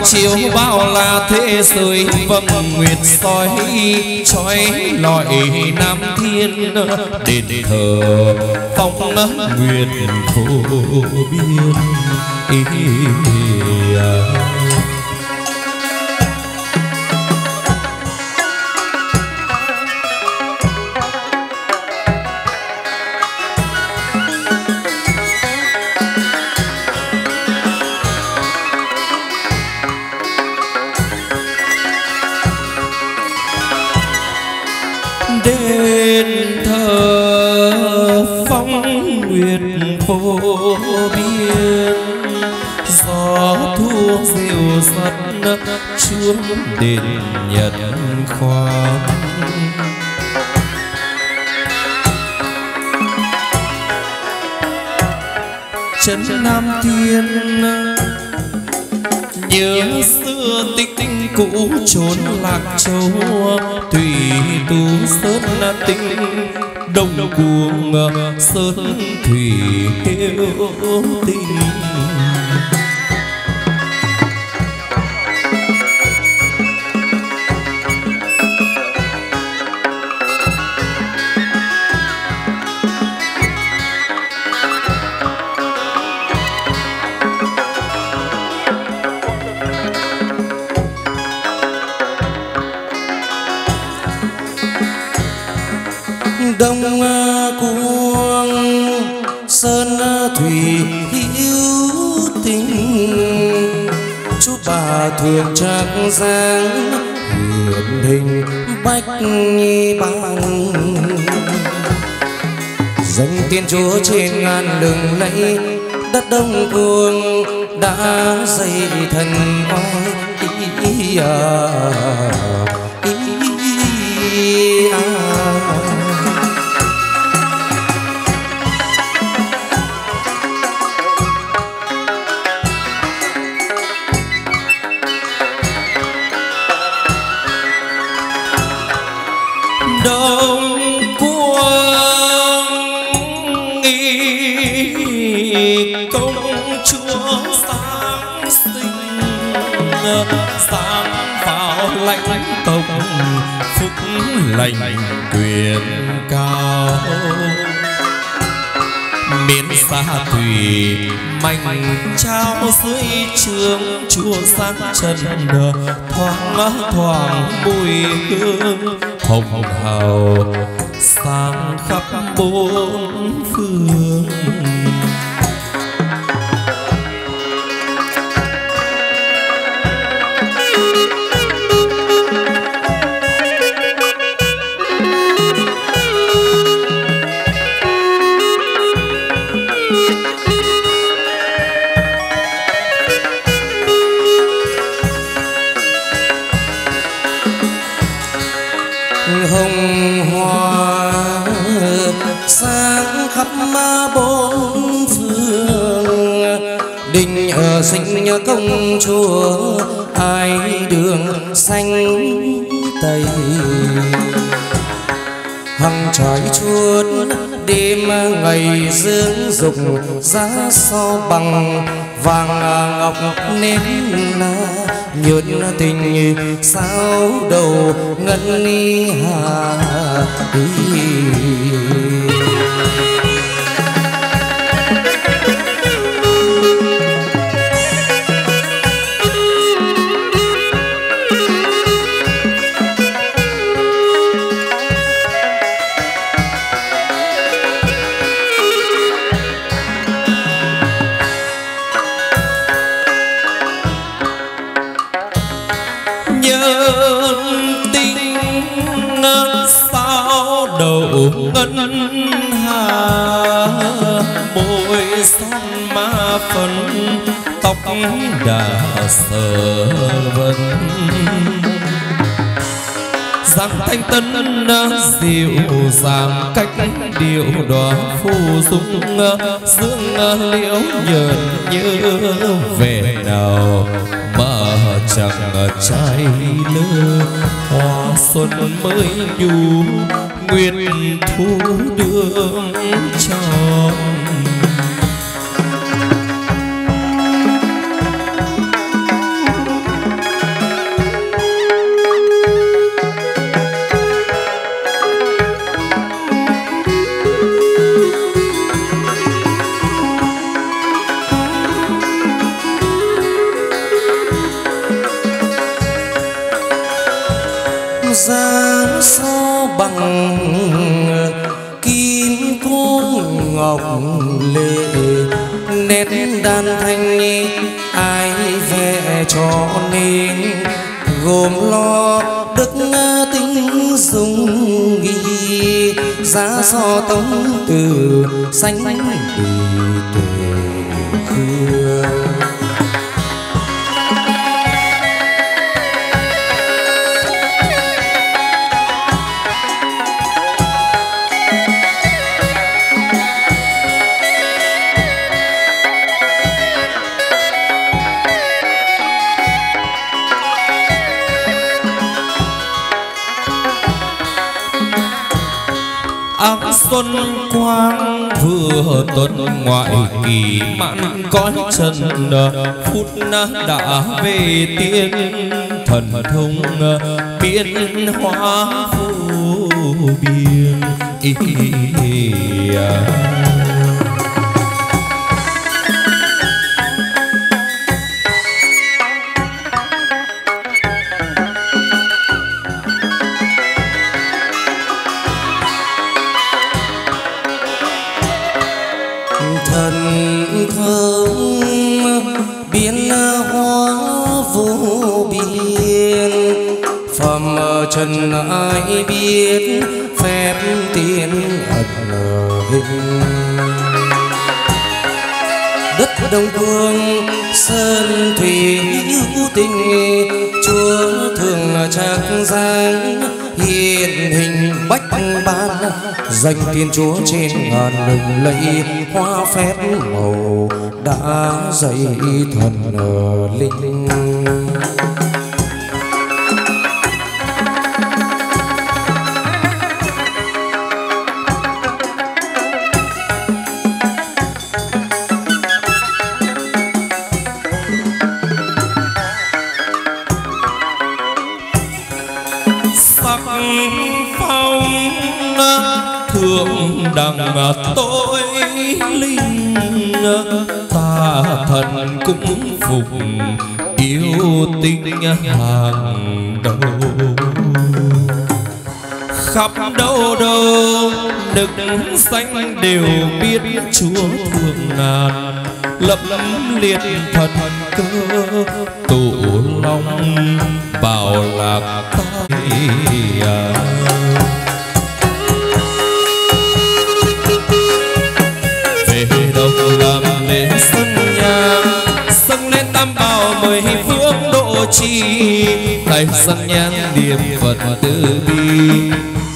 chiếu bao là thế giới vầng nguyệt soi trói lọi Nam Thiên đền thờ phong nguyệt vô biên. Đền thờ phong nguyệt vô biên, gió thu dịu dắt chuông đền nhật khoan. Trấn Nam Thiên nhớ xưa tích tinh cũ trốn Lạc Châu, thủy tu sơn tinh đông cuồng sơn thủy yêu tình. Đông cuồng sơn thủy hữu tình, chú bà thường trác giang hiển hình bách nhi bang. Dâng tiên chúa trên ngàn đường lẫy, đất Đông cuồng đã dày thần oai. Đông cuồng công chúa sáng sinh, sáng vào lãnh tông phúc lành quyền cao. Miền xa thủy mạnh trao dưới trường chùa sáng trần, thoáng thoáng mùi hương hồng hào sáng khắp bốn phương. Hồng hoa sáng khắp bốn phương, đình ở sinh công chúa ai đường xanh tây. Hằng trái chuốt đêm ngày dương dục, giá so bằng vàng ngọc nếp na. Nhớn tình sao đầu ngân hà. Ngân hà môi son ma phấn, tóc đã sờ vân. Giang thanh tân dịu dàng cách điệu đóa phù dung, dương liễu nhợn như về nào mà chẳng trai lơ. Hoa xuân mới nhu nguyện thu đường tròn. giá sao bằng kim cung ngọc lệ, nét đàn thanh ai vẽ cho nên gồm lo đức tính dung ghi, giá so tống từ sánh từ tuệ khương. áng xuân quang vừa tuần ngoại kỳ mãn cõi trần, phút đã về tiên thần thông biến hóa vô biên. Thần thông biến hóa vô biên, phẩm trần ai biết phép tiên ẩn hình. Đất Đông Phương sơn thủy hữu tình, Chúa thường trạc giang hiện hình bách ban, danh Thiên Chúa trên ngàn lừng lẫy, hoa phép màu đã dạy thần linh. Thượng đẳng tối linh, ta thần cũng phục yêu tinh hàng đầu. Khắp đâu đâu nực xanh đều biết Chúa thương ngàn, lập liệt thần cơ tụ long bảo lạc tay. Làm lễ sân nhang, dâng lên tam bảo mười phương độ trì, tay dâng nhang niệm Phật từ bi.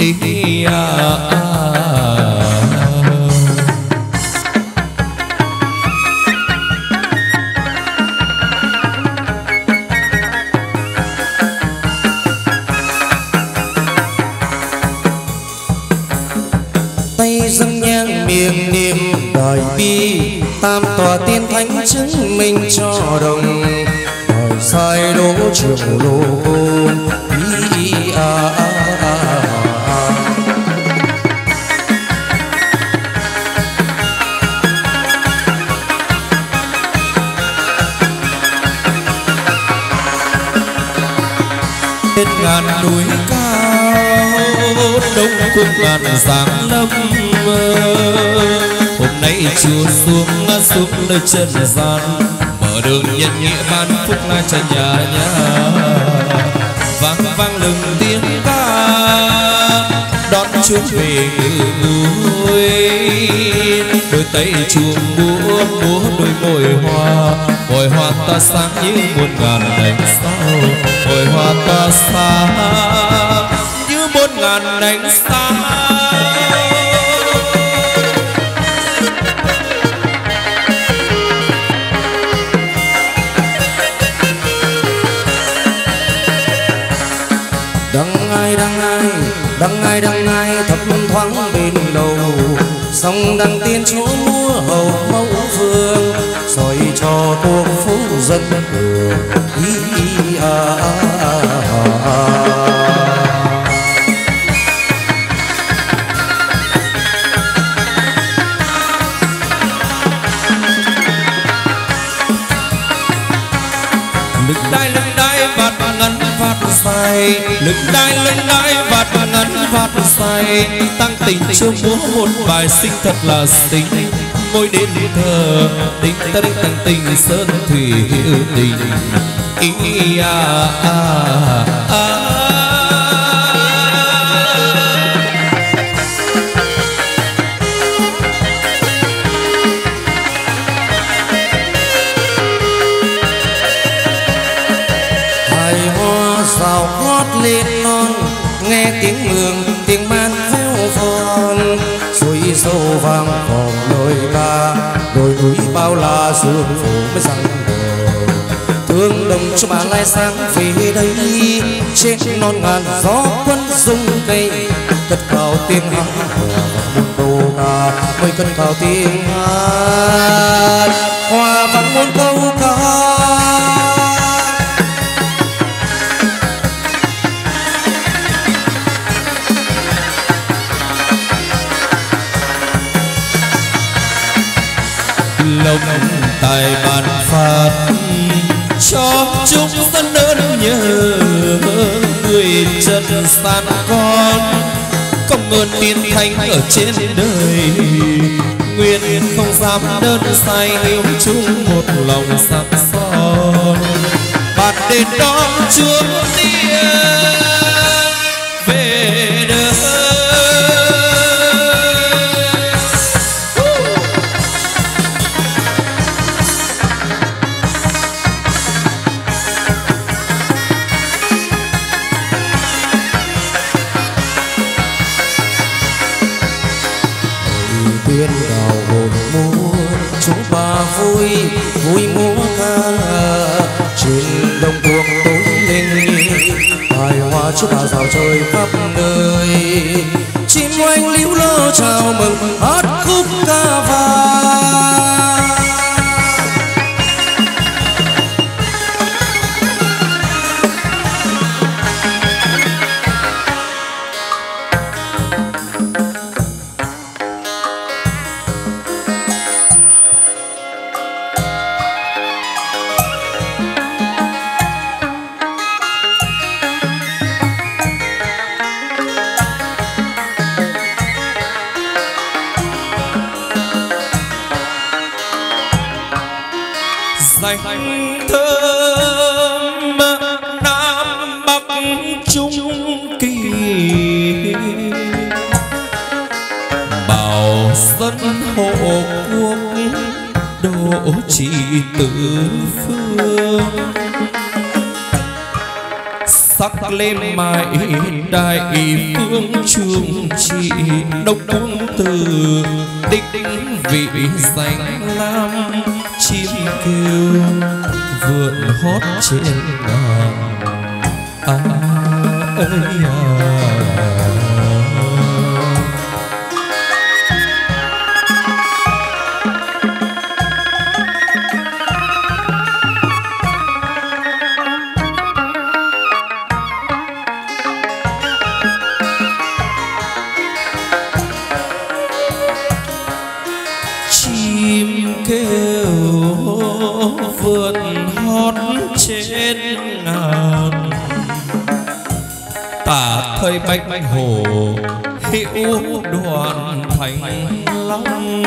Tay dâng nhang miệng niệm đại bi, tam tòa tiên thánh chứng minh cho đồng, hỏi sai đố trường lô côn. Trên ngàn núi cao đông cung ngàn giáng lâm, hôm nay Chúa xuống nơi trần gian, mở đường nhân nghĩa ban phúc lai cho nhà nhà. Vang vang lừng tiếng ca đón Chúa về ngôi, đôi tay chuông múa đôi mồi hoa ta sáng như muôn ngàn ánh sao, mồi hoa ta sáng như muôn ngàn ánh sao. Đăng ai thấp thoáng bên đầu, sông đăng tiên Chúa múa hầu mẫu phương, soi cho cuộc phố dân đường. Lưng đai bạt ngắn vạt dài, lưng đai vạt ngắn vạt dài, tăng tình chưa múa một bài xinh thật là xinh. Ngồi đến thờ tình ta đến tăng tình sơn thủy hữu tình ý rào hót lên non, nghe tiếng mường tiếng man véo von, suối sâu vang vòng lời ca, đồi núi bao la sương phủ mới răng bờ. Thương đồng cho bà lai sáng về đây, trên non ngàn gió quân rung cây, cất cao tiếng hát một câu ca, mới cất cao tiếng hát hòa vang một câu ca. lòng tài bàn phạt cho chúng dân ơn nhớ người chân san con, công ơn tiên thánh ở trên đời, nguyện không dám đơn sai yêu chung một lòng sắc son, bạn đến đón Chúa tiên về đời. Tuyên đào hồn múa chúng ta vui vui múa ca, trên đồng cuồng tối lên hài hòa chúc bà rào trời khắp nơi, chim oanh líu lo chào mừng hát khúc ca vang. Danh thơm Nam Bắc Trung Kỳ, bảo dân hộ quốc độ trị tứ phương, sắc lên mãi đại phương trường trị, đốc quân từ đích vị danh lam, chim kêu vượn hót trên ngàn chim kêu vượt hót trên ngàn, tả thời bách hồ hữu đoàn thành long,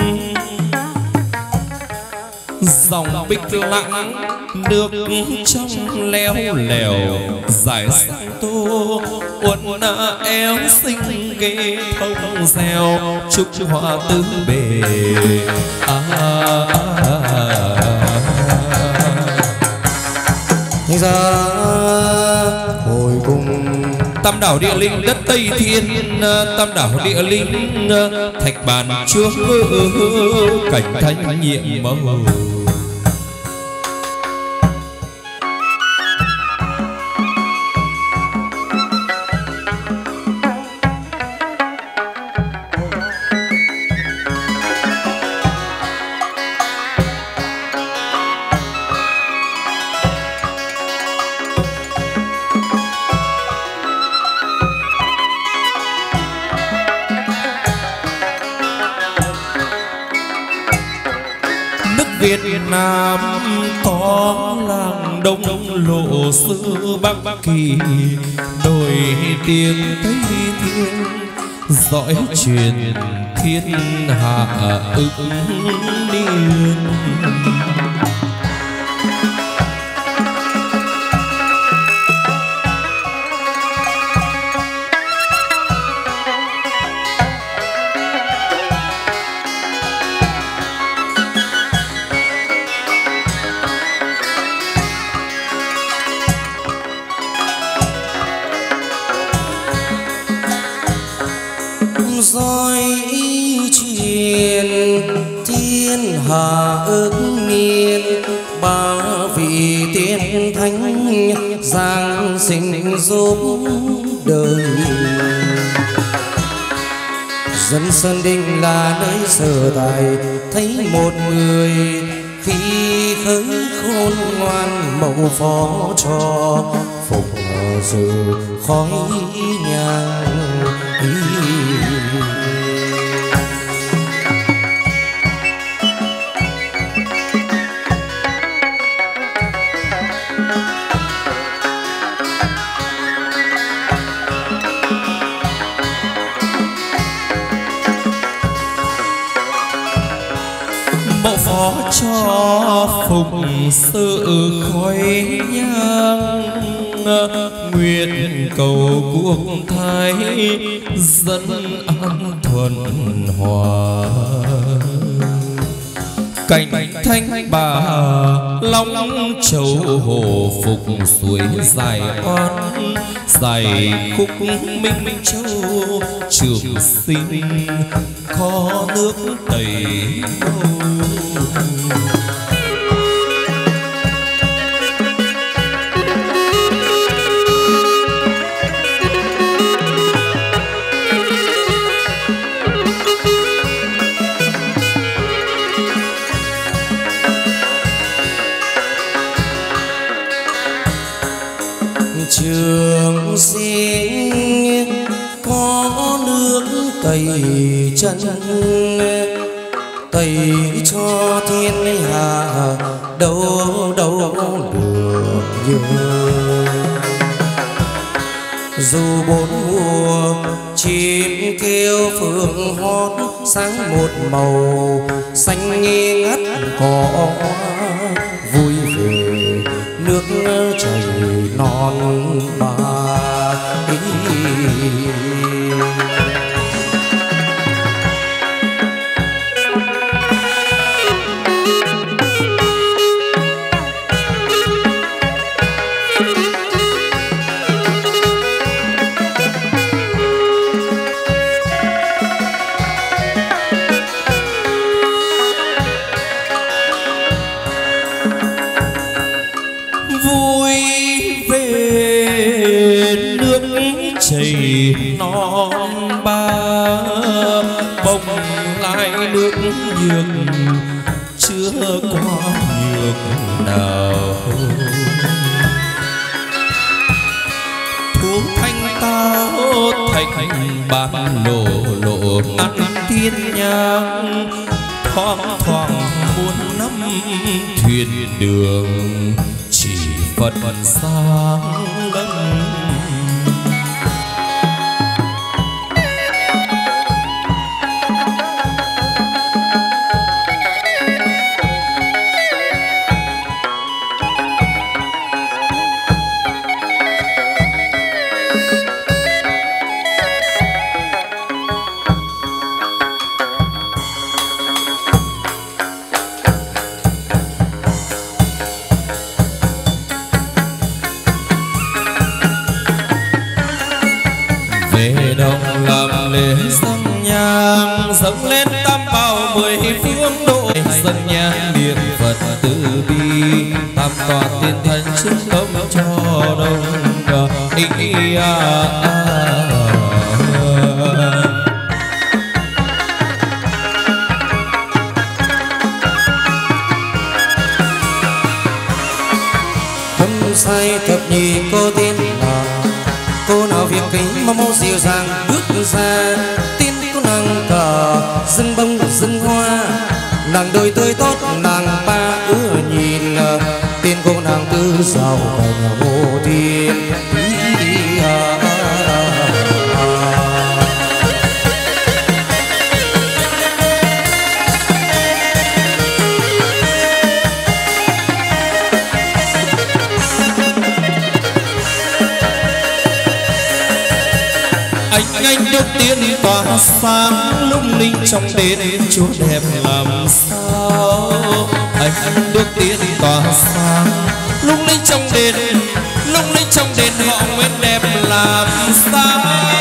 dòng bích lặng nước trong leo lèo, giải sang tô uốn éo xinh ghê thông reo, chúc hoa tứ bề ra hồi cùng. Tam đảo địa linh đất Tây Thiên, tam đảo địa linh thạch bàn trước cảnh thanh nhiệm màu. Việt Nam có làng đông lộ xưa bắc kỳ đồi tiếng tây thiên dõi truyền thiên hạ ức niên. Dõi truyền thiên hạ ước niên, ba vị tiên thánh giáng sinh giúp đời. Dân Sơn Đình là nơi sở tại, thấy một người khi khởi khôn ngoan mậu phó cho phục dự khói nhang. Mậu phó cho phục sự khói nhang, nguyện cầu quốc thái dân an thuận hòa. Cảnh thanh bà long châu hồ phục suối dài oan, dài khúc minh châu trường sinh kho nước đầy Trường Sinh có nước tẩy chân, tẩy cho thiên hạ đâu đâu được như. Dù bốn mùa chim kêu phượng hót, sáng một màu xanh ngắt cỏ vui về nước chảy non ba. chảy non ba, bồng lại nước nhược chưa qua nhược nào. Thuốc thanh tao thành bàn lộ lộ ăn thiên nhang, thoáng thoáng muôn năm thuyền đường chỉ Phật sáng lân. Về đồng làm lễ dâng nhang, dâng lên tam bảo mười phương độ, dâng nhang niệm Phật từ bi, tam tòa tiên thần trước công cho đông ý Thâm say thập nhị cô tiên nào, cô nào việc kính mà mô dịu dàng bước ra. Tiên cô nàng cờ dâng bông dâng hoa, nàng đôi tươi tốt nàng ba ưa nhìn. Tiên cô nàng tư rào cảnh hồ thiên. Anh nước tiên tỏa sáng lung linh trong đền chúa đẹp làm sao. Anh nước tiên tỏa sáng lung linh trong đền, lung linh trong đền họ nguyên đẹp làm sao.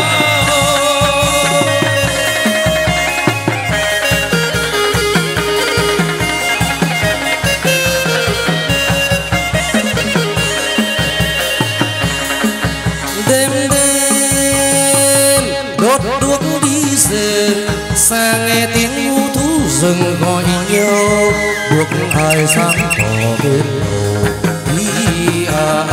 Xa nghe tiếng hú thú rừng gọi nhau, buộc ai sáng tỏ bên đầu đi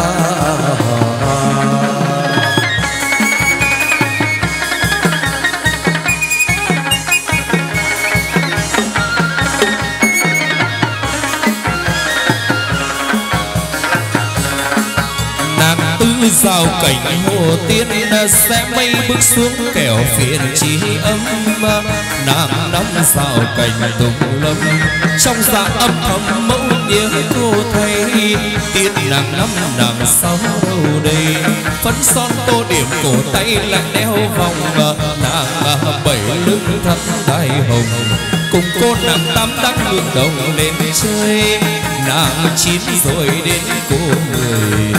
Rào cảnh hồ tiên sẽ mây bước xuống kẻo phiền trí ấm. Nàng nắm rào cảnh tùng lâm trong dạ âm thầm mẫu nhớ cô thấy. Tiên nàng nắm nàng sau đầu đây phấn son tô điểm cổ tay lại đeo vòng. Nàng bảy lưng thắt đai hồng cùng cô nàng tám đắc ngược đầu lên chơi. Nàng chín rồi đến cô người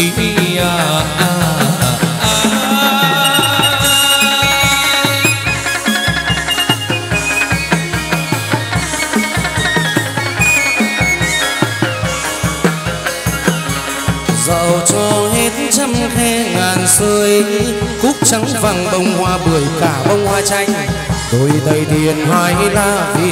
dạo cho hết trăm khe ngàn sơi, cúc trắng vàng bông hoa bưởi cả bông hoa chanh, đôi tay tiền hai lá vịt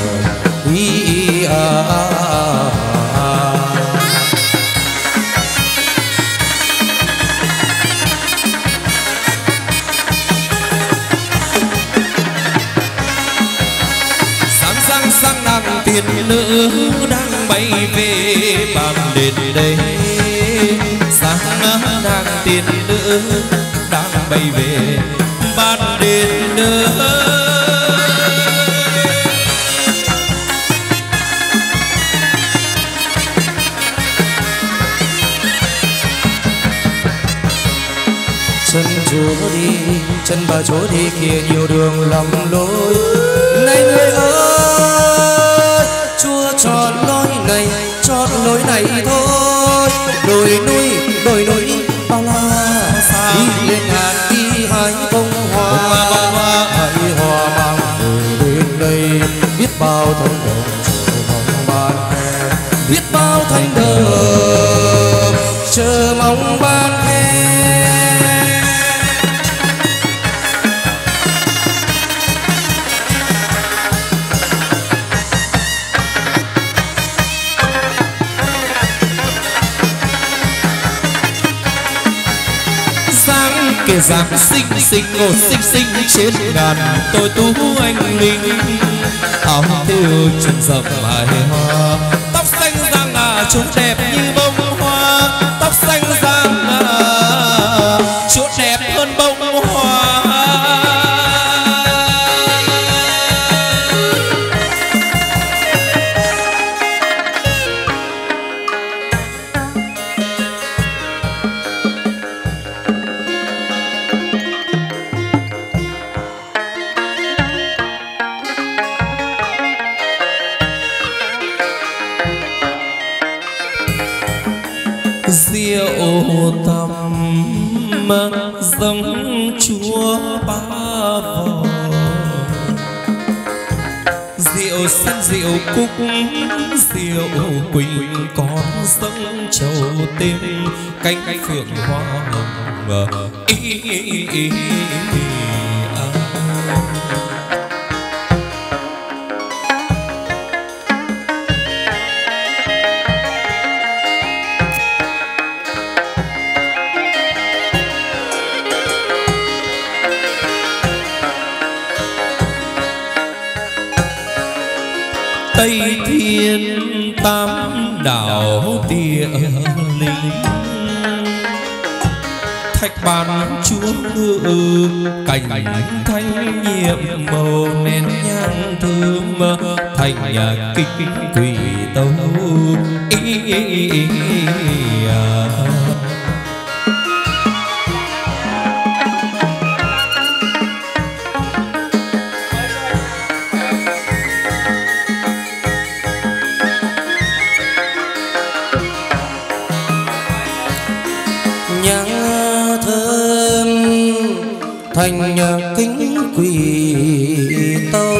sang nàng tiên nữ đang bay về bàn đền đây. Sang nàng tiên nữ đang bay về bàn đền nơi. chân chúa đi chân bà chúa đi kia nhiều đường lầm lối. Này người ơi, Chúa chọn lối này thôi. Đồi núi bao la đi lên ngàn đi hái bông hoa. Hãy hoa mang về đến đây, biết bao thanh đồng chờ mong ban khen, biết bao thanh đồng chờ mong ban khen. Kẻ dáng xinh xinh ngồi xinh xinh trên ngàn tôi tú anh linh. Áo thêu chân rộng hài hoa, tóc xanh da ngà trông đẹp như bông hoa. Tóc xanh da ngà trông đẹp hơn bông hoa. Rượu tầm dâng Chúa ba vò, rượu xanh rượu cúc rượu quỳnh con dâng trầu tên cánh phượng hoa hồng. Tây Thiên Tam Đảo Địa linh. Thạch bàn chúa ngự cảnh thanh nhiệm màu nén nhang thơm thành nhà kích quỷ tấu thành kính quỷ tâu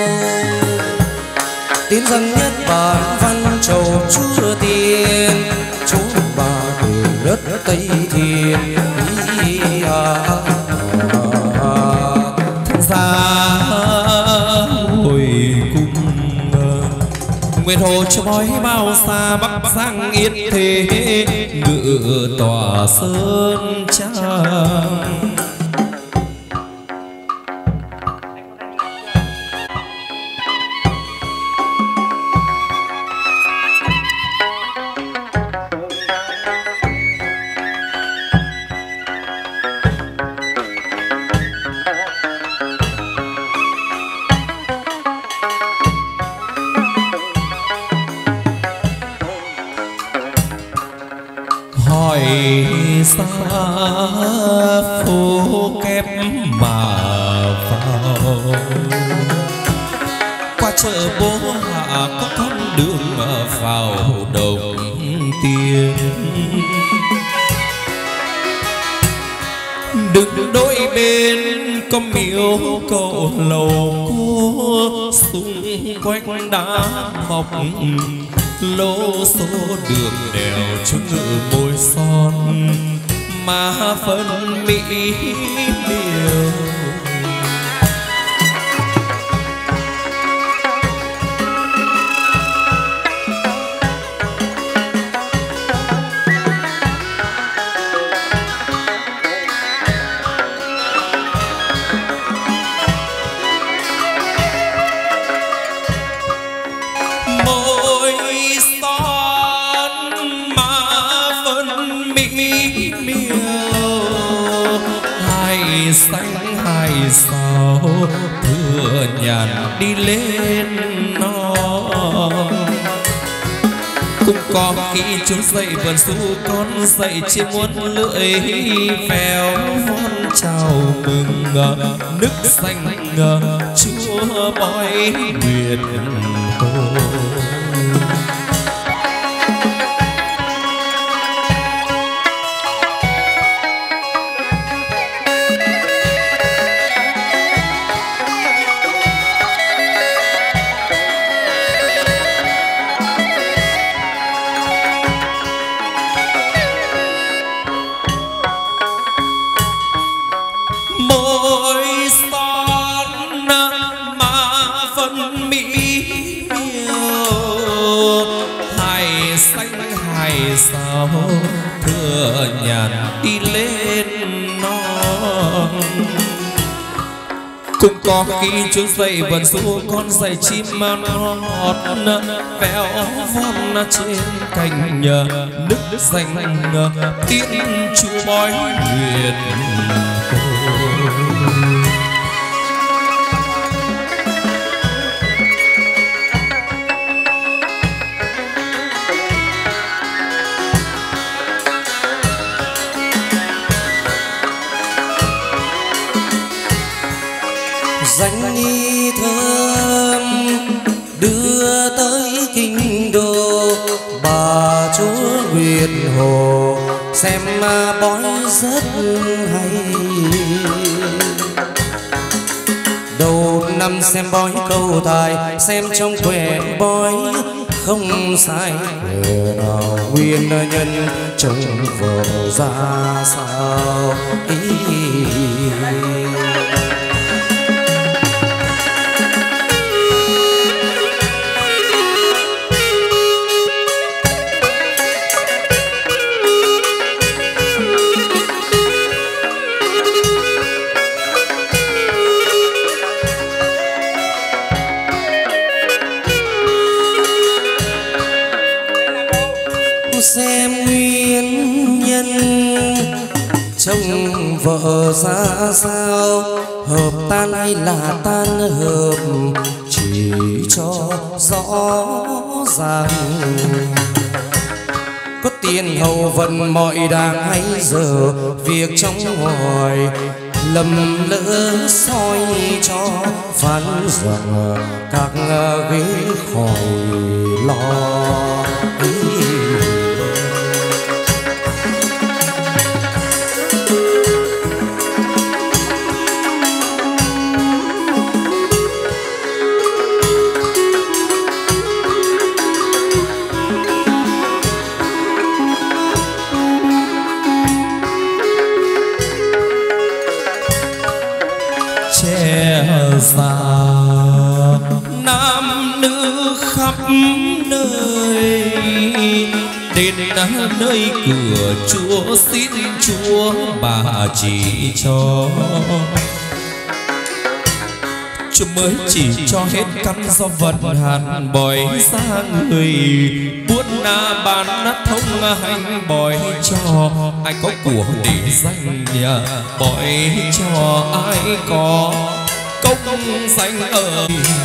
tiến dân nhất bản văn trầu chúa tiên chúa bà từ đất tây thiên ra hồi cung nguyệt hồ trói bao xa bắc giang yên thế ngự tỏa sơn trang. Xa phố kép mà vào qua chợ bố hạ có con đường vào đồng tiền đừng đôi bên có miếu cầu lầu cua xung quanh đá mọc lô số đường đèo chung ngự môi son mà phân mỹ miều. Xanh hai sao thừa nhàn đi lên non cũng có khi chúng dậy vườn su con dậy trên muôn lưỡi véo von chào mừng nước xanh chúa bói nguyệt hồ. Sao thừa nhàn đi lên non cũng có khi chú dậy vườn su con dậy chim ngọt véo von trên cành nước xanh tiếng chúa bói nguyệt danh nghi thơm đưa tới kinh đô bà chúa Nguyệt Hồ xem bói rất hay. Đầu năm xem bói câu tài xem trong quẻ bói không sai người nào nguyên nhân trông vợ ra sao xem nguy chồng vợ ra sao, hợp tan hay là tan hợp chỉ cho rõ ràng. Có tiền hầu vận mọi đàng hay giờ, việc trong ngoài lầm lỡ soi cho phán rằng các ghế khỏi lo. già nam nữ khắp nơi đến nơi cửa Chúa, xin Chúa bà chỉ cho. Chúa mới chỉ cho hết căn do vận hạn bòi ra người, buôn bán thông hành bòi cho ai có của để danh nhà, bòi cho ai có công danh ở.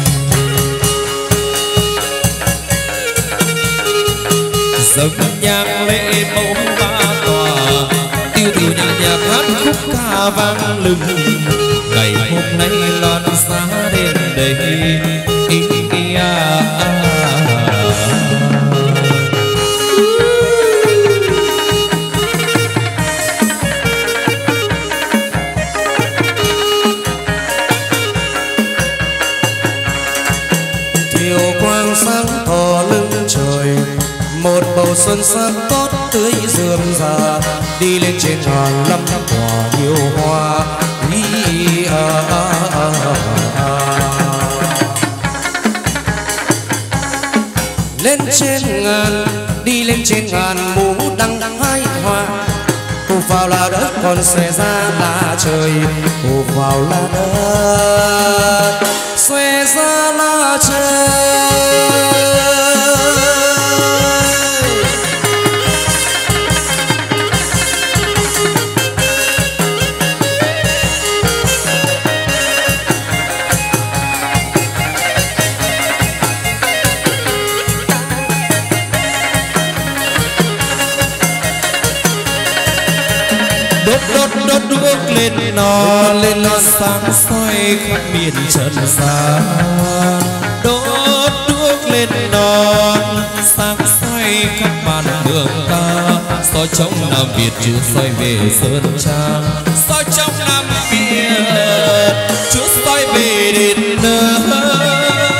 Dâng nhang lễ mẫu ba tòa, tiêu điều nhạc nhạc hát khúc ca vang lừng. Ngày hôm nay loan xa đến đây thiều quang sáng tỏ lưng trời, một bầu xuân sắc tốt tươi rườm rà, đi lên trên ngàn năm quả nhiều hoa. Lên trên ngàn, đi lên trên ngàn mũ đăng hai hoa. Cô vào là đất còn xòe ra là trời, cô vào là đất xòe ra là trời. đốt đuốc lên nó sáng soi khắp miền trần gian. Đốt đuốc lên nó sáng soi khắp màn đường ta, soi trong Nam Việt Chúa soi về sơn trang, soi trong Nam Việt Chúa soi về đền nơi.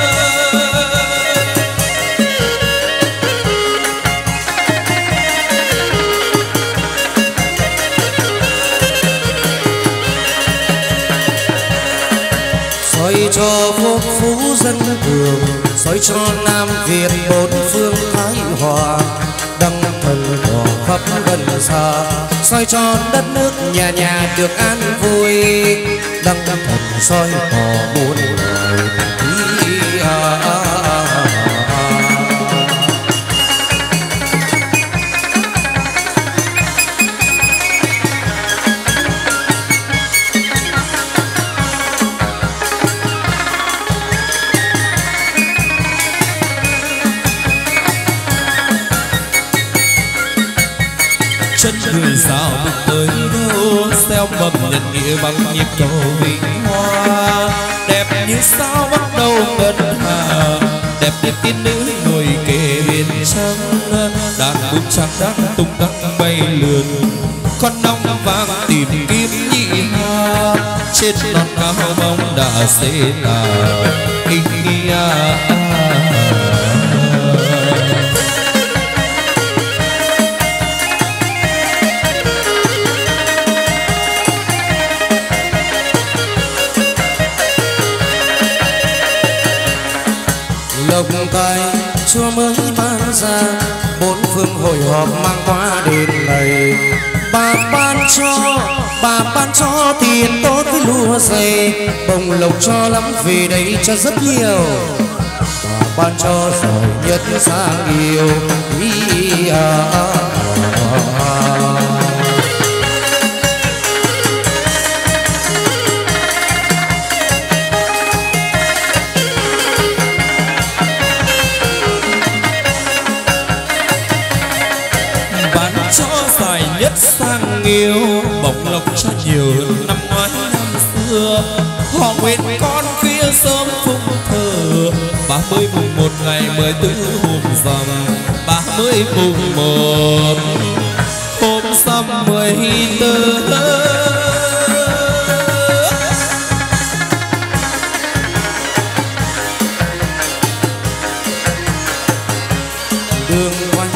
Soi cho quốc phú dân thường, soi cho Nam Việt bốn phương thái hòa, đăng thần đỏ khắp gần xa, soi cho đất nước nhà nhà được an vui, đăng thần soi tỏ muôn loài. Người sao bước tới đâu, gieo mầm nhân nghĩa bằng nhịp cầu vinh hoa. Đẹp như sao bắt đầu ngân hà, đẹp như tiên nữ ngồi kề bên trăng. Đàn bút trắng đàn tung tăng bay lượn, con nong vang tìm kiếm nhị hoa. Trên non áo bóng đã xế tà lộc tài Chúa mới ban ra, bốn phương hội họp mang qua đền này. Bà ban cho tiền tốt với lúa dày, bồng lộc cho lắm vì đây cho rất nhiều. Bà ban cho giỏi nhất sang yêu. sang yêu bồng lộc cho nhiều năm ngoái năm xưa. Họ nguyện con khuya sớm phụng thờ 30 mùng 1 ngày 14 hôm rằm, 30 mùng 1 hôm rằm 14. đường quanh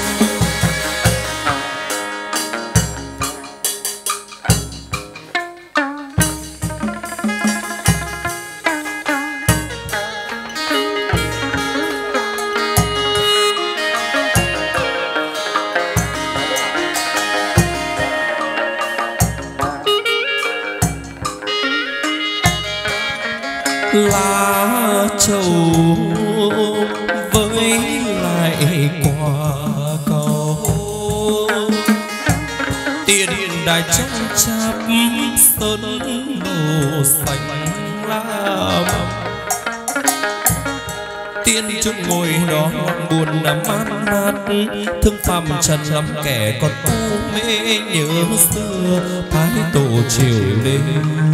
lá trầu với lại quả cầu, tiền đài trong chắp sơn màu xanh lam. Tiên chung ngồi đó buồn nằm man mát, thương phàm trần lắm kẻ còn u mê nhớ xưa thái tổ chiều lên.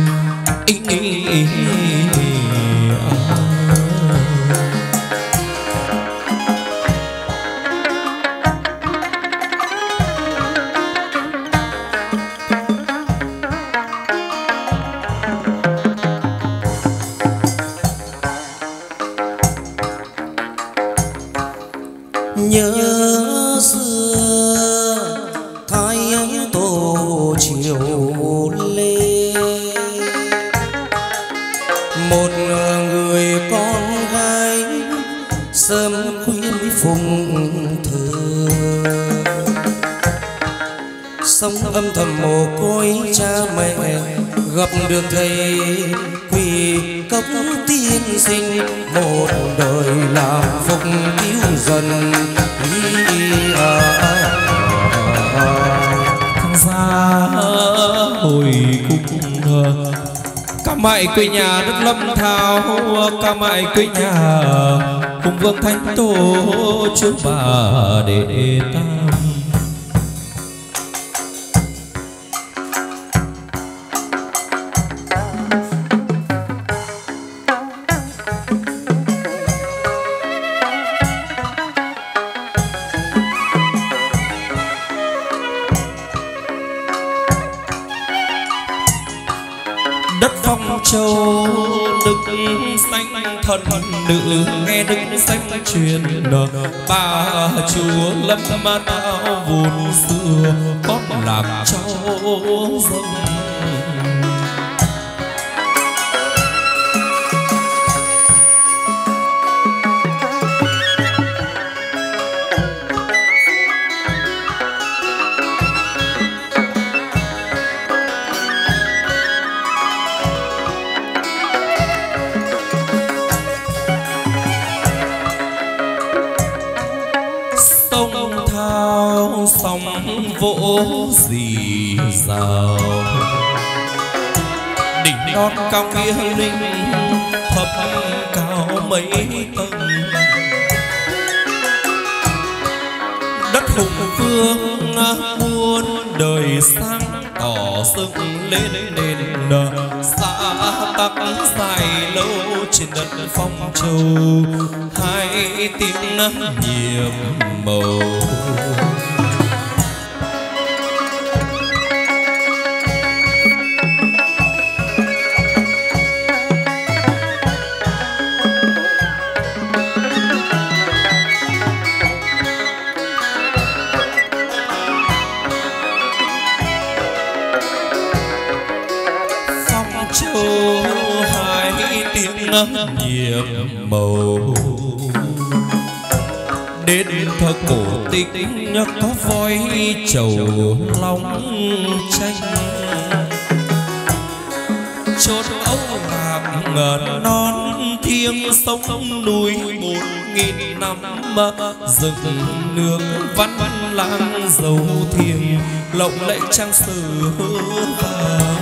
nhớ xưa thái tổ chiều lên, một người con gái sớm khuya mới phụng thờ, sống âm thầm mồ côi cha mẹ, gặp được thầy quỳ cốc tiên sinh, một đời làm phúc cứu dân. Ra hồi cung ca mại quê nhà đất Lâm Thao, ca mại quê nhà hùng vương thánh tổ chúa bà đệ tam. Châu đức xanh thần nữ nghe đức xanh truyền bà chúa lâm ma tao vốn xưa có làm châu rồng. Sóng vỗ dì rào, đỉnh non cao nghĩa linh thấp cao mấy tầng. Đất hùng vương muôn đời sang tỏ dựng lên nền xã tắc dài lâu trên đất Phong Châu, hai tiếng nhiệm màu. Nhiệm màu đến thơ cổ tích có voi trầu long tranh, chốn âu lạc ngàn non thiêng sông núi 1000 năm, rừng nước văn lang dấu thiêng lộng lẫy trang sử vàng.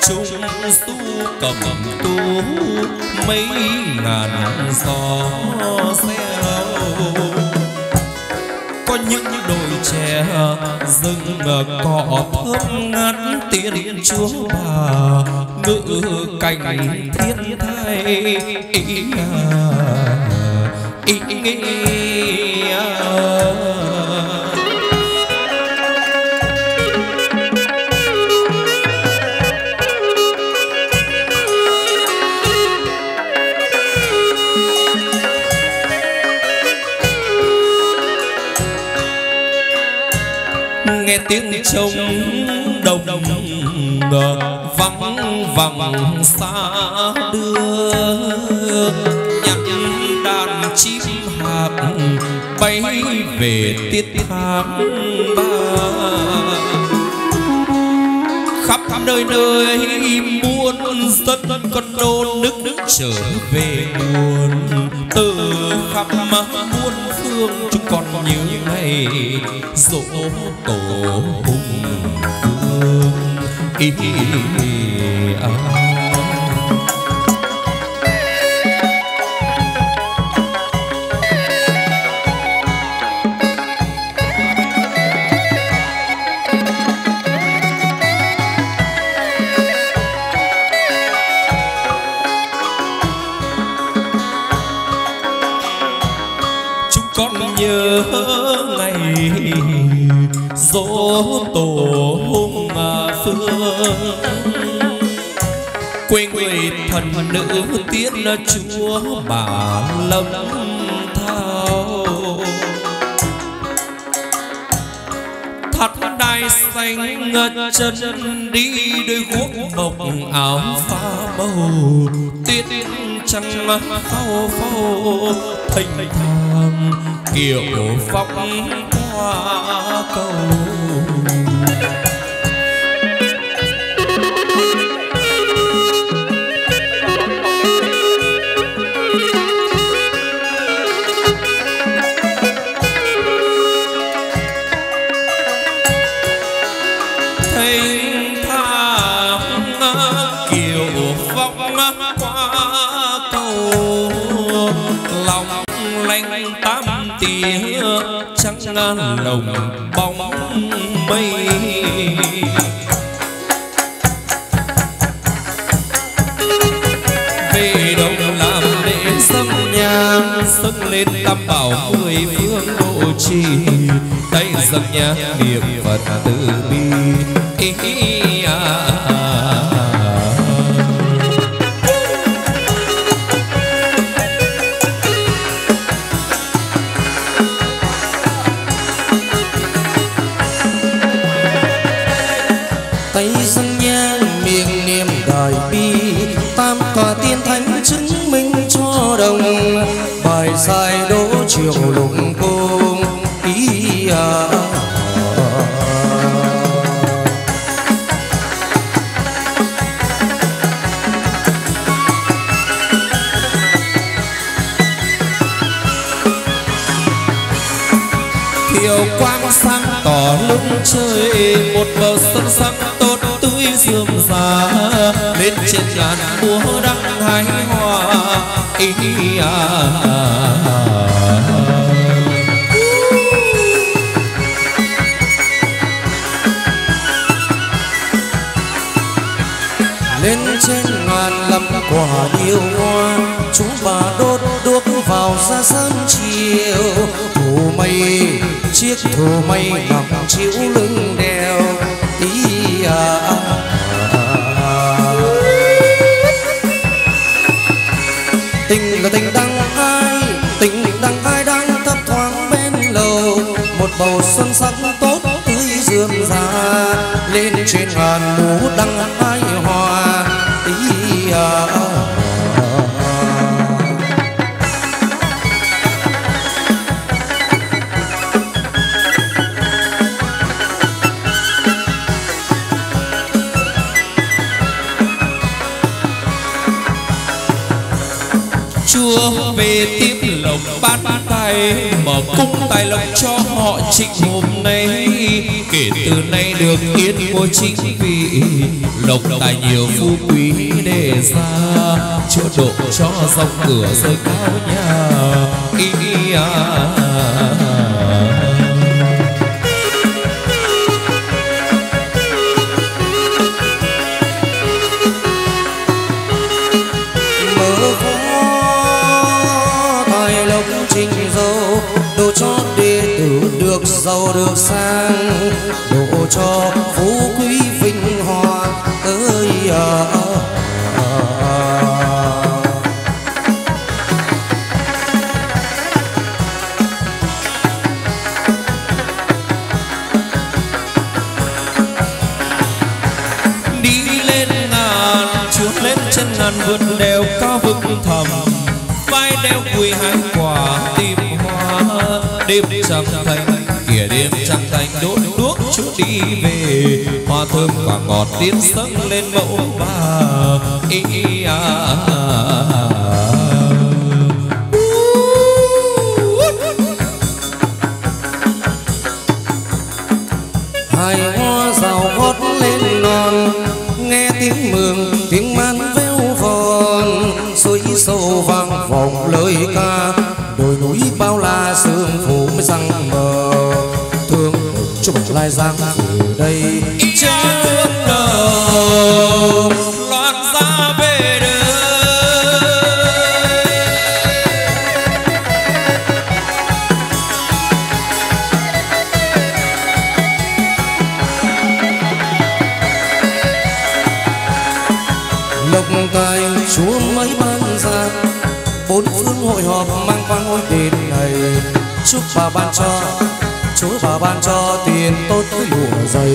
chung su cầm tú mấy ngàn gió reo. Có những đồi chè rừng cỏ thơm ngát tiếng chúa bà ngự cảnh thiên thai nghe tiếng trống đồng vắng vắng xa đưa nhạc đàn chim hạc bay về tiết tháng ba. Khắp nơi nơi muôn dân con nôn nước trở về buồn, từ khắp muôn phương chúng con nhớ ngày dỗ tổ hùng vương. Nhớ ngày dỗ tổ hùng phương, quê người thần nữ tiết chúa bà Lâm Thao. Thắt đai xanh chân đi đôi guốc mộc áo pha màu, tiết trăng phao phao thanh thang kiệu vóc qua cầu. Thanh thang kiệu vóc qua cầu, lòng lanh tám tia trắng lồng bóng mây. Về đông làm lễ dâng nhang dâng lên tam bảo mười phương độ trì, đây dâng nhang niệm Phật từ bi. tay dâng nhang miệng niệm đại bi, tam tòa tiên thánh chứng minh cho đồng, bài sai đỗ triệu lục cung ý Thiều quang sáng tỏ lúc trời, một bầu xuân sắc tốt tươi rườm rà, lên trên ngàn múa đăng hái hoa. lên trên ngàn lắm quả yêu hoa, chúng bà đốt đuốc vào ra sớm chiều. Thủ mây chiếc thủ mây ngọc chiếu lưng đèo tình là tình đăng ai đang thấp thoáng bên lầu, một bầu xuân sắc tốt tươi rườm rà, lên trên ngàn mũ đăng ai hoa Chúa về tiếp lộc bát tay, mở cung tài lộc cho họ Trịnh hôm nay. Kể từ nay được yên ngôi chính vị, lộc tài nhiều phú quý để ra, chỗ độ cho dòng cửa rơi cao nhà. Độ cho đệ tử được giàu được sang, độ cho phú quý vinh hoa ơi Đi lên ngàn chúa lên chân ngàn vượt đèo cao vực thẳm, vai đeo cùi hai quả tìm hoa. Đêm trăng thanh kìa đêm trăng thanh đốt đuốc chút đi về, hoa thơm quả ngọt tiến dâng lên mẫu bà. hai hoa rào hót lên non, nghe tiếng mường tiếng man véo von, suối sâu vang vọng lời ca, đồi núi bao la sương phủ mới răng mờ. Thương chúc lai giang từ đây cha thương đầu loạn ra về đời. lộc tài Chúa mới ban ra, bốn phương hội họp mang qua ngôi đền này. Chúc bà ban cho, Chúa bà ban cho tiền tốt với lụa dày.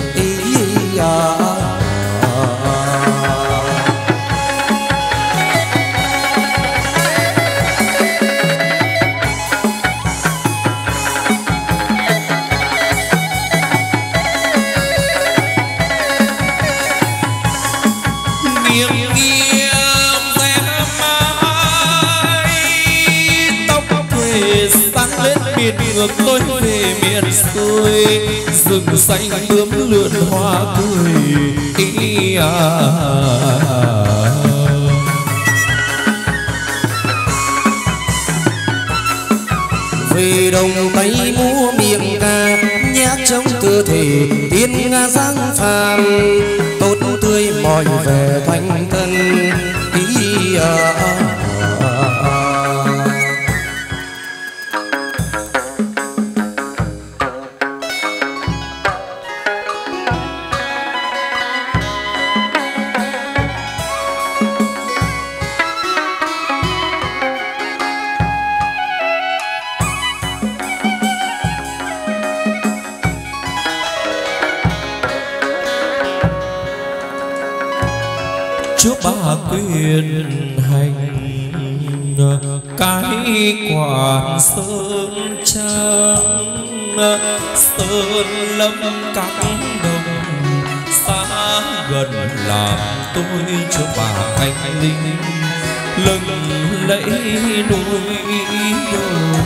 Miền ngược tôi về miền xuôi, rừng xanh bướm lượn hoa cười. Về đồng tay múa miệng ca, nhạc trong cơ thể tiên nga giang phàm, tốt tươi mọi vẻ thanh tân. Chúa bà quyền hành cái quản sơn trang, sơn lâm các đồng xa gần làm tôi cho bà anh linh lừng lẫy núi đồi.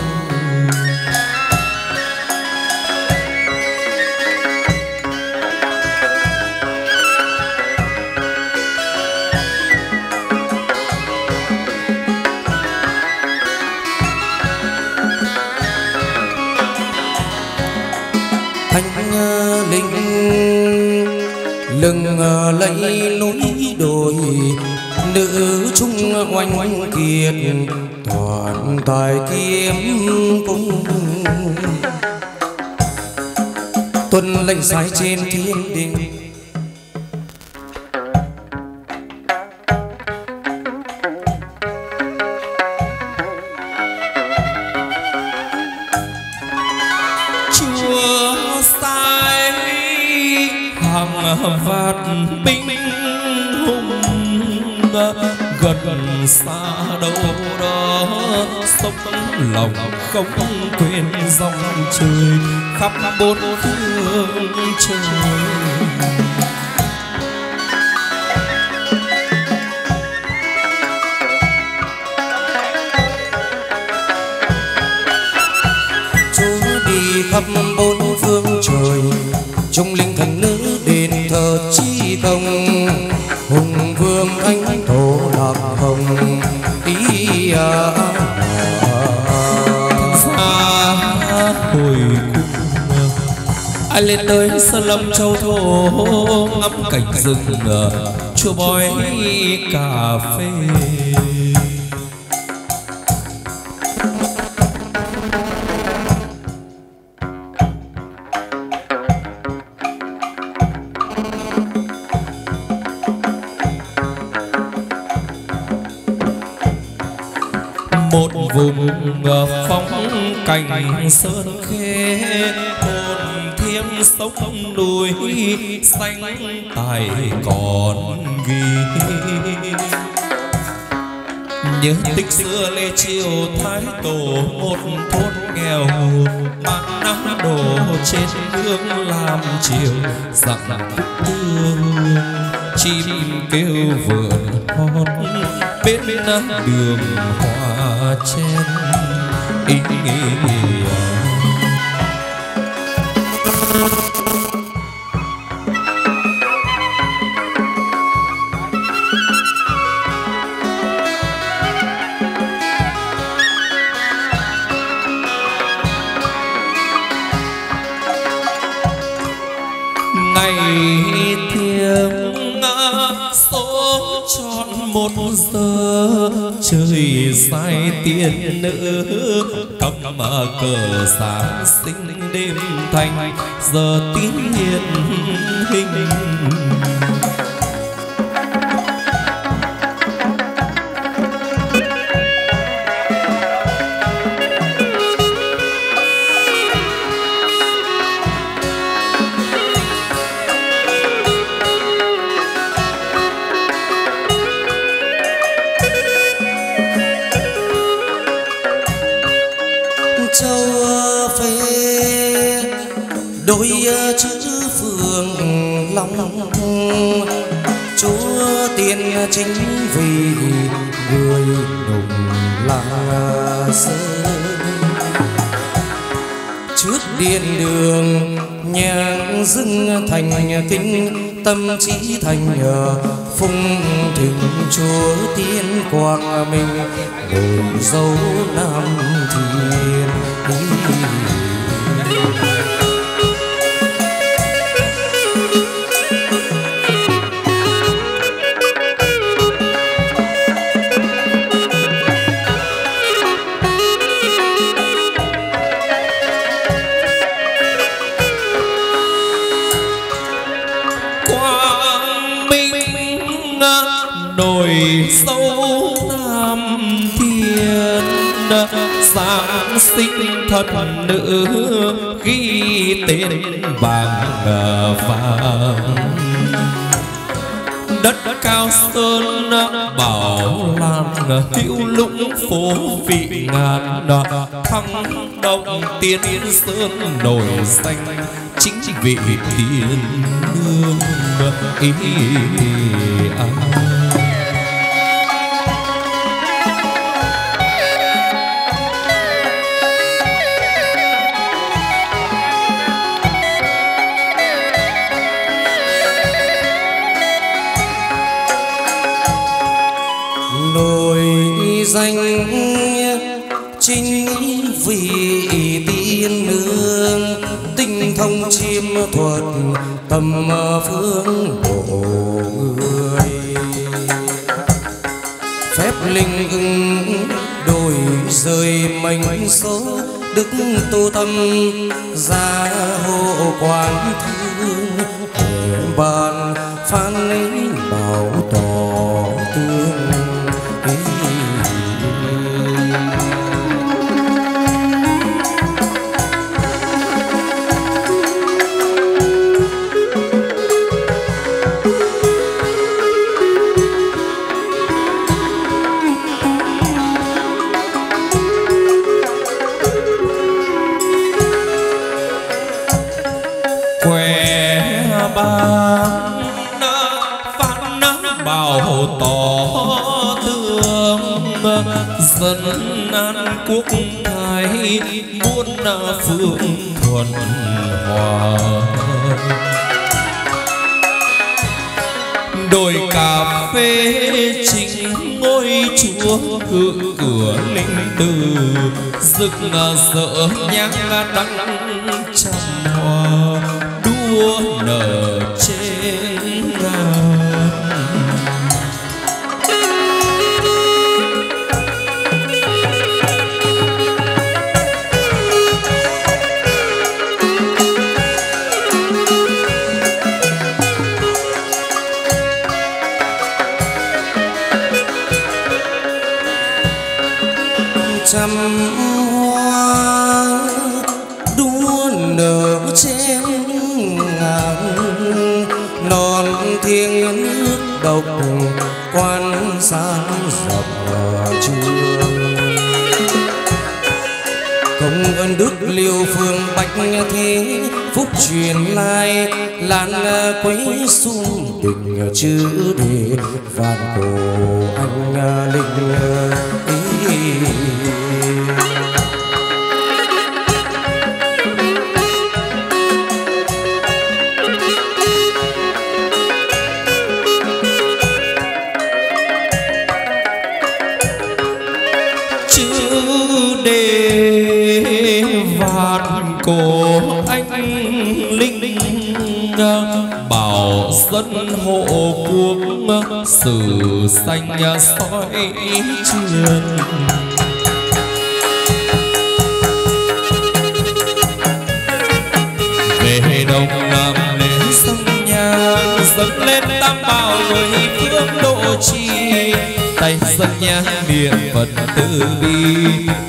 Thanh linh lừng lấy núi đồi, nữ trung oanh oanh kiệt toàn tài kiếm cung. Tuân lệnh sai trên thiên đình, vạt binh hùng gần xa đâu đó, sông lòng không quên dòng trời khắp bốn phương trời. chi công hùng vương thánh thổ lạc hồng ý hồi ai lên tới sơn lâm châu thổ ngắm cảnh rừng chua bói cà phê. Một vùng phong cảnh sơn khê hồn thiêng sông núi xanh tài còn ghi nhớ tích xưa lê triều thái tổ một thôn nghèo mang nắng đổ trên nương làm chiều dặn tương chim kêu vượn hót bên đường hoa chen ý nghĩa. Ngày thiêng số tròn 1 giờ trời sai tiên nữ cầm cờ sáng sinh đêm thành giờ tín hiền hình. đôi chữ phượng long chúa tiên chính vì người nùng là sơn trước điện đường nhang dưng thành kính tâm trí thành phung thịnh chúa tiên quang minh đổi dấu nam thiên. Nổi sâu nam thiên sáng sinh thần nữ ghi tên vàng vàng đất cao sơn bảo lan hữu lũng phố vị ngàn thăng động tiên sơn nổi danh chính vị thiên nương ý danh chính vị tiên nương tinh thông chiêm thuật tầm phương độ người phép linh ưng đổi rời mệnh số đức tu tâm gia hộ quán thương bàn phan ấy bảo tỏ tương. Dân an quốc thái muôn phương thuận hòa đồi cà phê chính ngôi chùa cự cửa linh từ rực rỡ nhang đăng trăm hoa đua nở trên ngàn. Trăm hoa đua nở trên ngàn, non thiêng nước độc quan sang dọc trường. Công ơn đức liêu phương bạch thế phúc truyền lai, lan quấy sung tình chữ đề vạn cổ anh linh cổ anh linh bảo dân hộ quốc sử xanh soi truyền. Về đông nam lên sông nhang dâng lên tam bảo người phương độ trì, tay dâng nhang niệm Phật từ bi.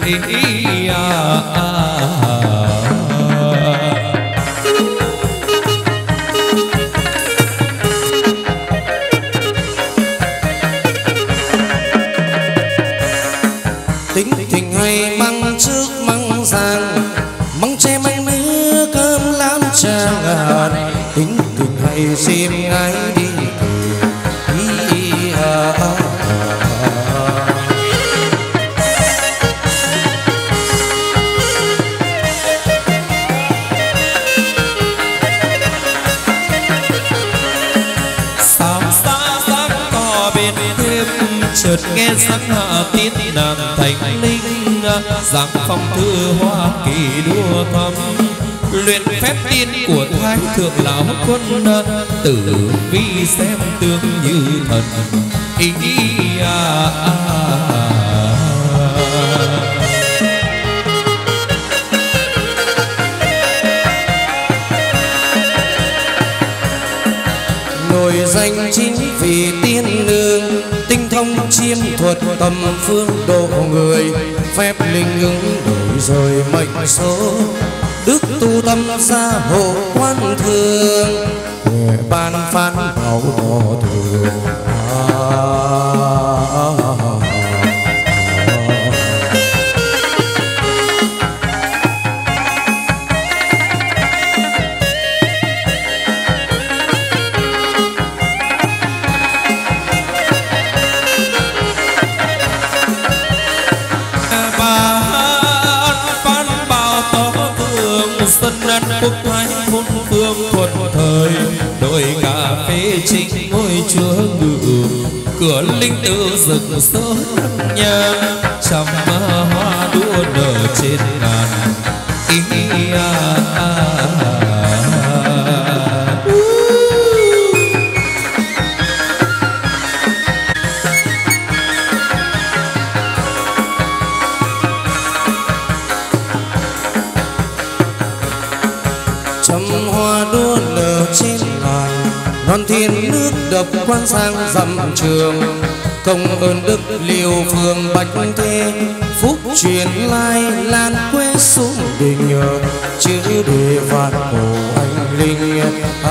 tính tình hay măng trước măng giang, măng tre măng nước cơm lán tràng ngàn, tính tình hay xiêm ngay đi chợt nghe sắc hạ tiết nàng thành linh, giáng phong thư hoa kỳ đua thắm, luyện phép tiên của thái thượng lão quân, tử vi xem tướng như thần. nổi danh chính vì tiên nương, tinh thông chiêm thuật tầm phương độ người, phép linh ứng đổi rồi mệnh số, đức tu tâm gia hộ quan thương, ban phán bảo thọ thường. Quốc thái hôn phương thuận thời, đồi cà phê chính ngôi chúa ngự, cửa linh tự rực rỡ nhang, trăm hoa đua nở trên ngàn. non thiên nước độc quan sang dặm trường, công ơn đức liêu phương bạch thế phúc truyền lai, lan quê xuống đình chữ đề vạn cổ anh linh.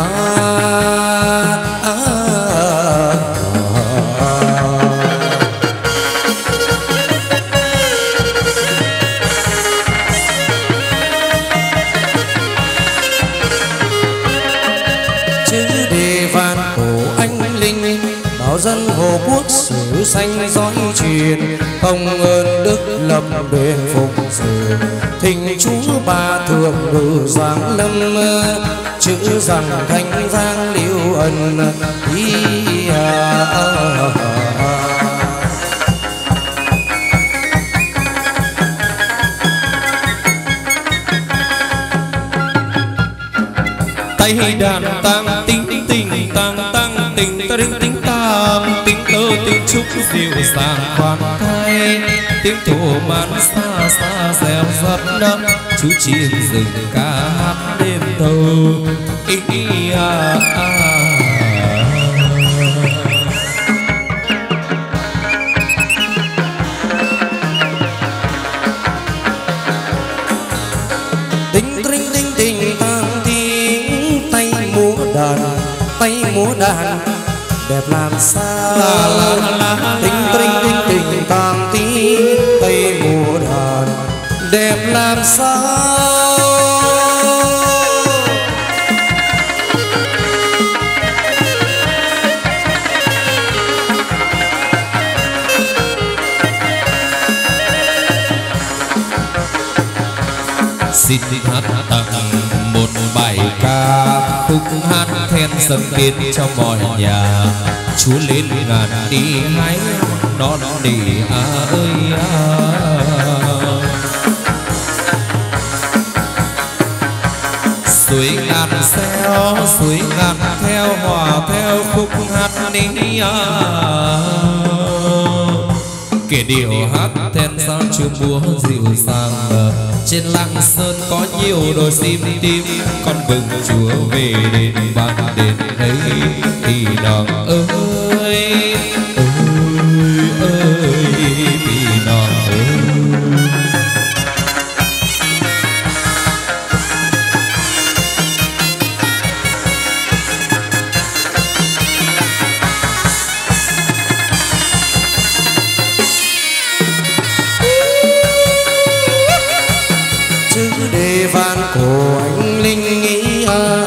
Dân hồ quốc sử xanh dõi truyền, công ơn đức lập đền phục sự, thỉnh chúa ba thượng ngự giáng lâm chữ rằng thanh giang liêu ân ý tay đàn tăng tính tình tăng tăng tình ta đinh tính tam tính tơ tiếng trúc dịu dàng khoan thai tiếng thổ man xa xa reo rắt đất chú chiên rừng ca hát đêm thâu ý múa đàn đẹp làm sao tình tình tình tình tàng tí tay múa đàn đẹp làm sao xin hát tặng một bài ca khúc hát then dâng lên cho mọi nhà Chúa lên ngàn đi hái non nỉ ơi suối ngàn xeo suối ngàn theo hòa theo khúc hát đi kể điều hát then sao chưa múa dịu dàng trên lăng sơn có nhiều đôi sim tim con bừng chúa về đền ban đền ấy thì nòng ơi thì nòng van cổ anh linh nghĩ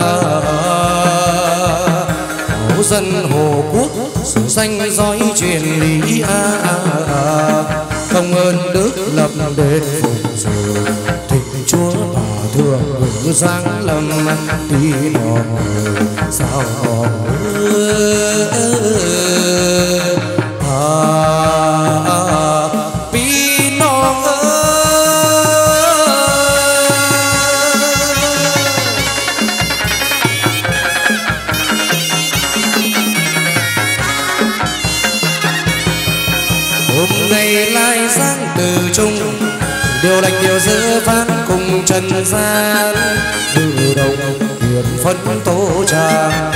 hậu dân hồ quốc sử danh dõi truyền lý công ơn đức lập đền phục sự thịnh chúa bà thượng hưởng giáng lâm tí đòn sao điều lành điều dữ phán cùng trần gian từ đầu huyền phân tố tràng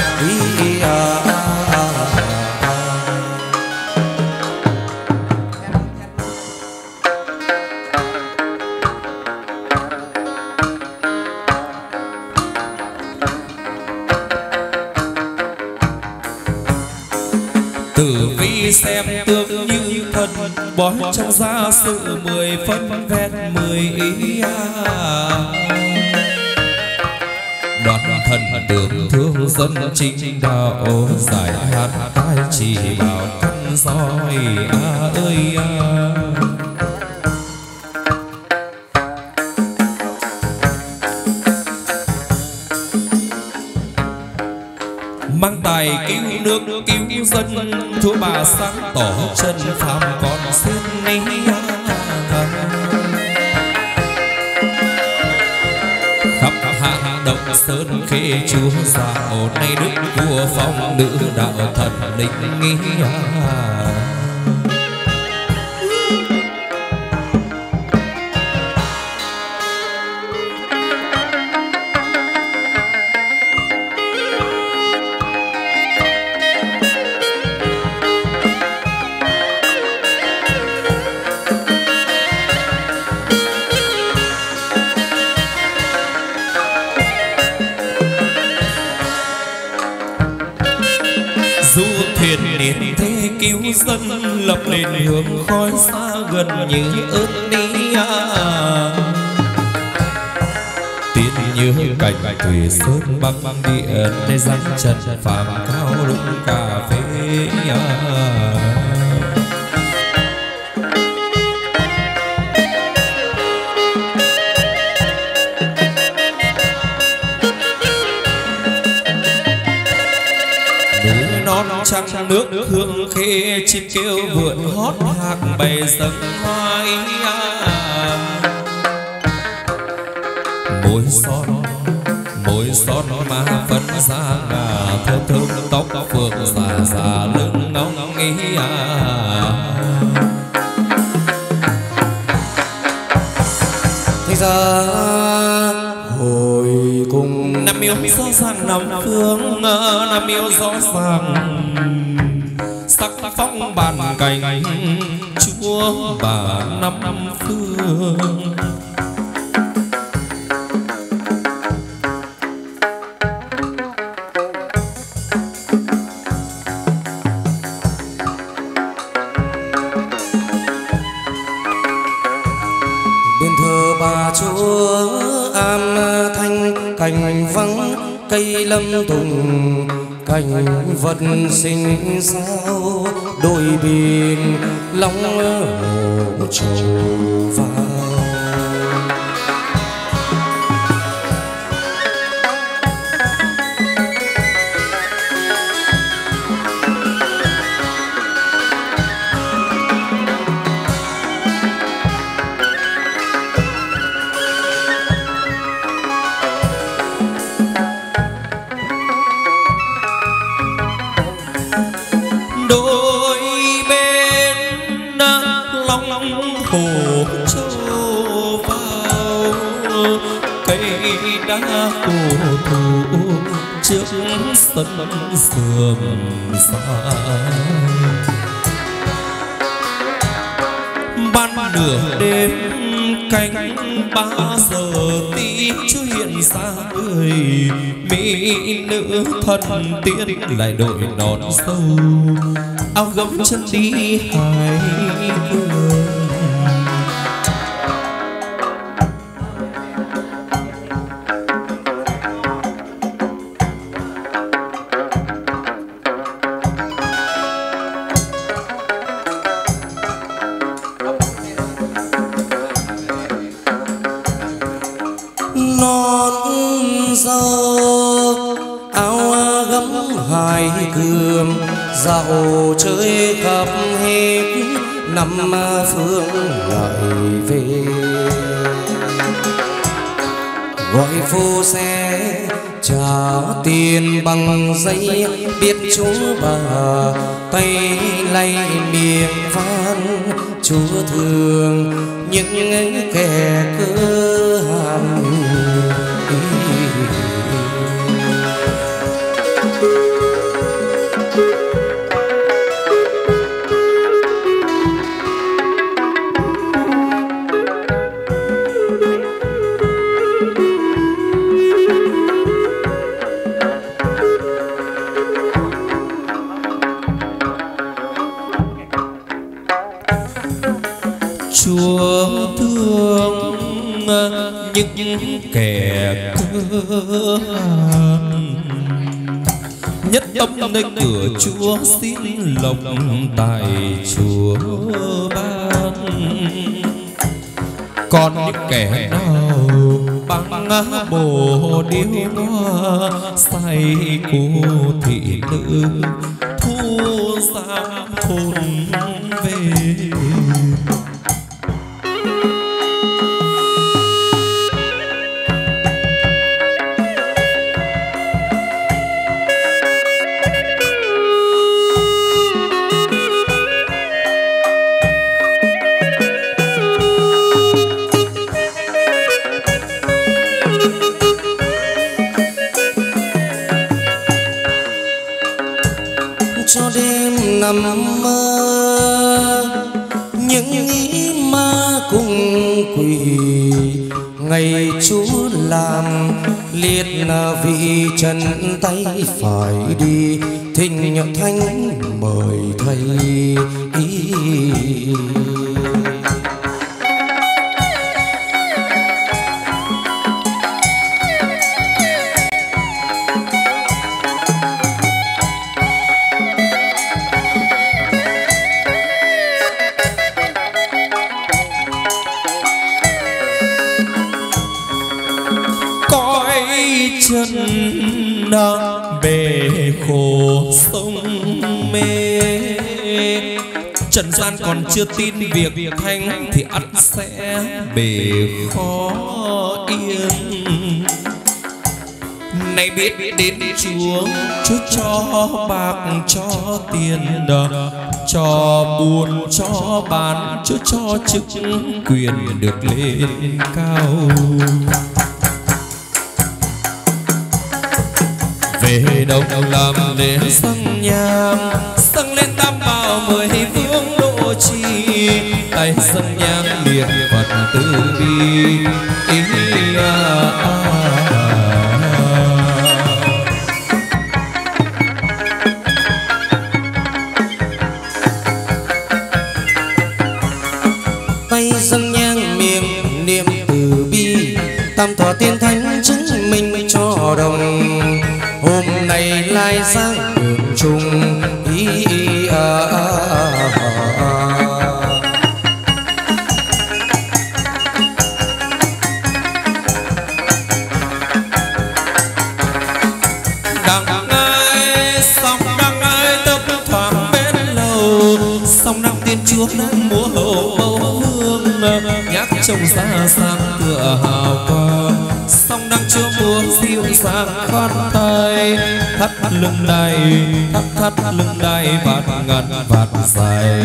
tử vi xem tương như thân bói trong gia sự 10 phân vẹn 10 ý đoạt thần tưởng thương dân chính đạo giải hạn tai chỉ bảo căn soi ơi mang tài cứu nước cứu dân chúa bà sáng tỏ chân phàm còn xin ní khắp hạ động sơn khê chúa dạo nay đức vua phong nữ đạo thần linh nghi cứu dân lập lên hướng khói xa gần như ơn đi tiên như cảnh thủy sơn băng địa nơi răng chân phàm cao lúc cà phê non trăng nước hương khê, chim kêu vượn hót hạc bầy dâng hoa ý môi son má phấn da ngà thơm thơm tóc phượng già già lưng ngóng ý thì ra hồi cùng Nam yêu rõ ràng Nam phương, Nam yêu rõ ràng sắc phong bàn cành chúa bà năm phương. Chúa am thanh cành vắng cây lâm tùng, cảnh vật sinh sao đôi biển long hồ trầu vào. Cổ thụ trước sân sườn xa, ban nửa đêm canh 3 giờ tí chú hiện ra người mỹ nữ thân tiên lại đội nón sâu áo gấm chân đi hai người. Dạo chơi khắp hết năm phương lại về, gọi phu xe trả tiền bằng giấy, biết chú bà tay lay miệng van. Chúa thương những kẻ cơ hàn Chúa thương những kẻ cơ hàn, nhất tâm nơi cửa Chúa xin lộc tại Chúa ban. Còn những kẻ nào bằng bồ điêu hoa say cô thị nữ thu giam hồn về. cho đêm nằm mơ những ý ma cùng quỷ. Ngày Chúa làm liệt vị trần tay phải đi, thỉnh thánh mời thầy chân bể khổ sông mê. Trần gian còn chưa tin việc thánh thì ắt sẽ bể khó yên. Nay biết đến Chúa, Chúa cho bạc cho tiền, cho buôn cho bán, Chúa cho chức quyền được lên cao. Về đâu làm lễ dâng nhang, dâng lên tam bảo 10 vương độ trì, tay dâng nhang niệm Phật từ bi. Tay dâng nhang miệng niệm từ bi, tam thọ tiên thánh chứng minh cho đồng. Hôm nay lai giang đường trùng đằng ai sông đằng ai tấp thoáng bên lầu, sông năm tiên chúa đang múa hậu bầu hương, nhạc trông xa sang tựa hào quang. Sông đang chúa múa dịu dàng khoan tay, thắt lưng đai thắt lưng đai bát ngàn vạt dài.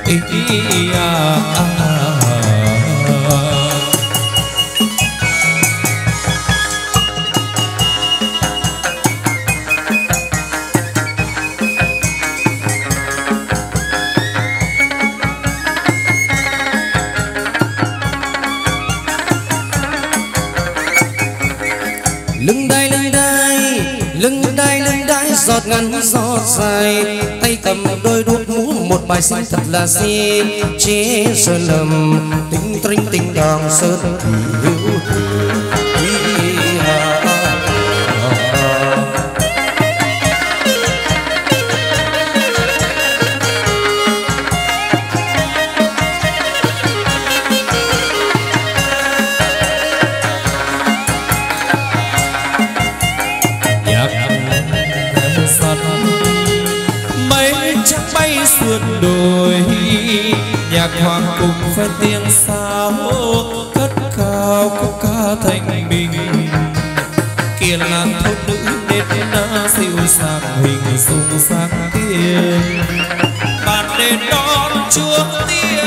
lưng đai lưng đai lưng đai lưng đai, giọt ngắn giọt dài, tay cầm đôi đuốc múa một bài sinh thật là gì. Chế sơn lầm tinh tinh tinh đàng sơn hữu đồi nhạc hoàng cùng phen tiếng sáo cất cao khúc ca thanh bình. Kia là thôn nữ nết na dịu dàng hình dung sáng tiên, bàn đền đón chúa tiên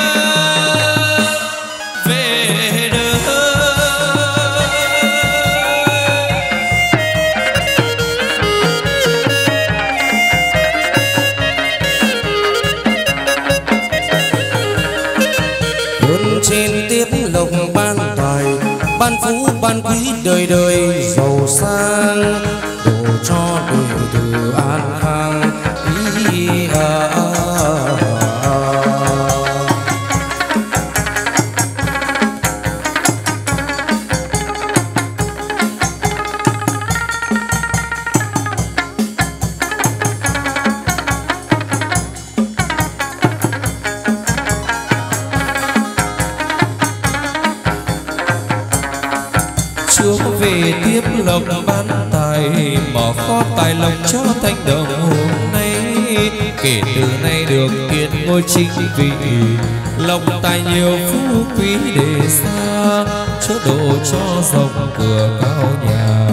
về đời. trên tiếp lộc ban tài, ban phú ban quý đời đời giàu sang, độ cho đời từ an khang. Chúa về tiếp lộc ban tài, mở kho tài lộc cho thanh đồng hôm nay. Kể từ nay được yên ngôi chính vị, lộc tài nhiều phú quý để xa, chớ độ cho rộng cửa cao nhà.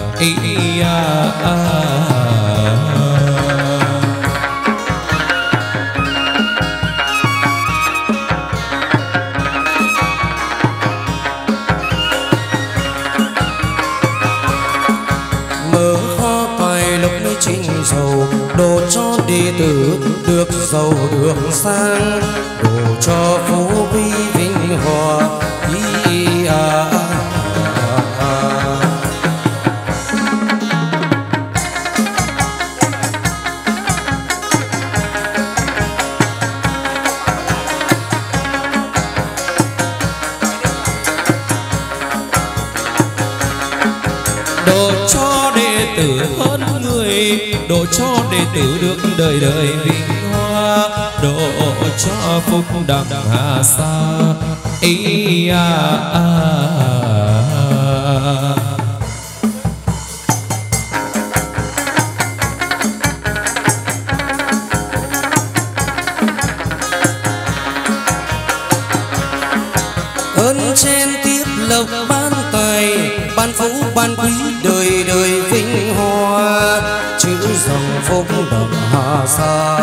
Giàu đồ cho đệ tử được giàu được sang, đồ cho phú quý vinh hòa. Đồ cho đệ tử hơn người, độ cho đệ tử được đời đời vinh hoa, độ cho phúc đẳng hà sa. ban quý đời đời vinh hoa chữ dòng phúc đồng hà sa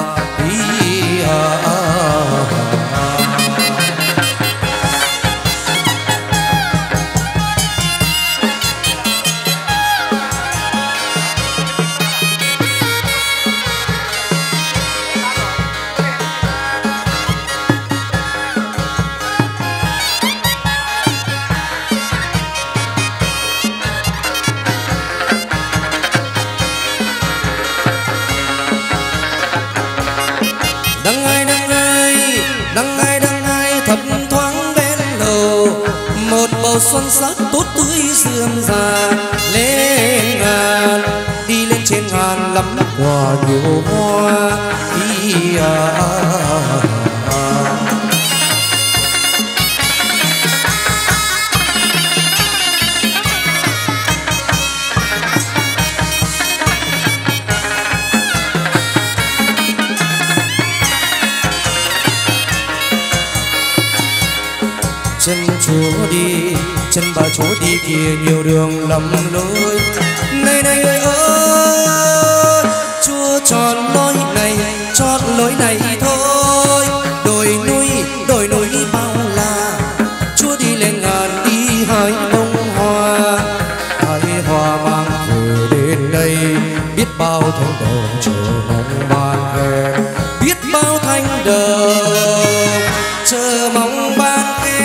xuân sắc tốt tươi sương già lên ngàn đi lên trên ngàn lắm quả nhiều hoa chân chúa đi chân bà chúa đi kia nhiều đường lầm lối này này ơi ơi chúa chọn lối này thôi đồi núi bao la chúa đi lên ngàn đi hái bông hoa mang về đến đây biết bao thanh đồng chờ mong ban về biết bao thanh đồng chờ mong ban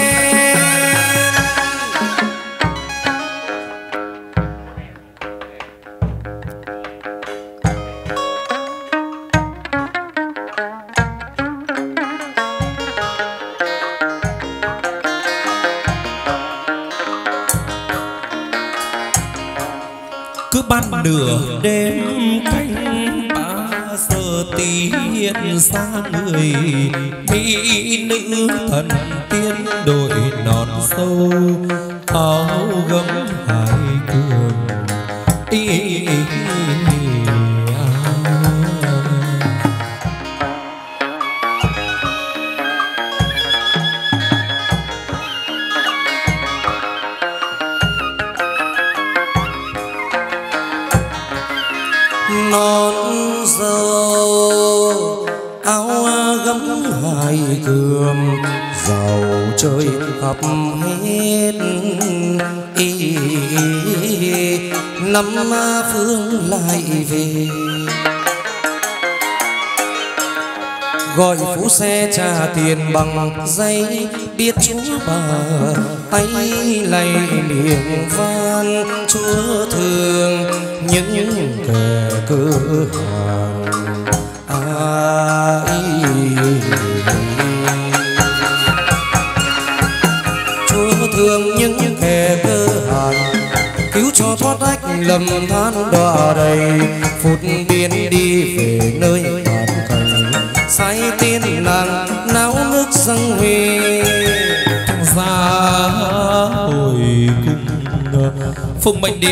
nửa đêm canh 3 giờ tiễn xa người mỹ nữ thần tiên đội nón sâu áo gấm hai cường non dâu áo gấm hai cườm giàu chơi khắp hết năm phương lại về gọi phú xe trả tiền bằng giấy biết chúa bà tay lay miệng van chúa thương những kẻ cửa hàng chúa thương những kẻ cơ hàn cứu cho thoát ách lầm than đọa đầy phút biên đi về nơi tàn cảnh say tiên nàng náo nước dâng huy ra hồi cung phụng mệnh đi